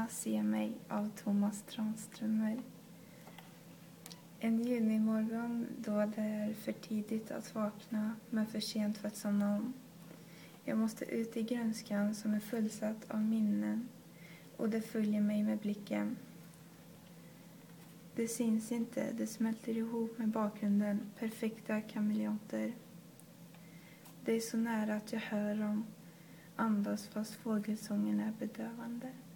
Teckna, se mig av Tomas Tranströmer. En junimorgon då det är för tidigt att vakna men för sent för att somna om. Jag måste ut i grönskan som är fullsatt av minnen och det följer mig med blicken. Det syns inte, det smälter ihop med bakgrunden, perfekta kameleonter. Det är så nära att jag hör dem andas fast fågelsången är bedövande.